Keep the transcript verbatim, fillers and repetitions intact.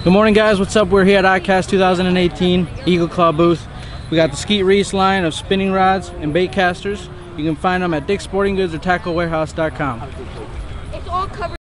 Good morning, guys. What's up? We're here at I cast two thousand eighteen Eagle Claw booth. We got the Skeet Reese line of spinning rods and bait casters. You can find them at Dick's Sporting Goods or tackle warehouse dot com. It's all covered.